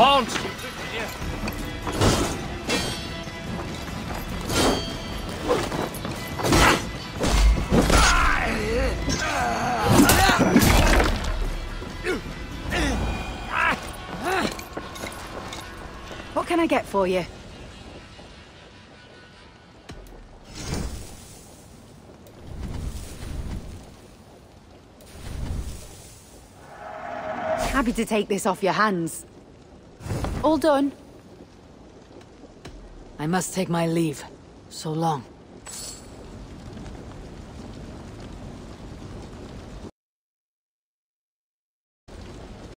Bounce! What can I get for you? Happy to take this off your hands. All done? I must take my leave. So long.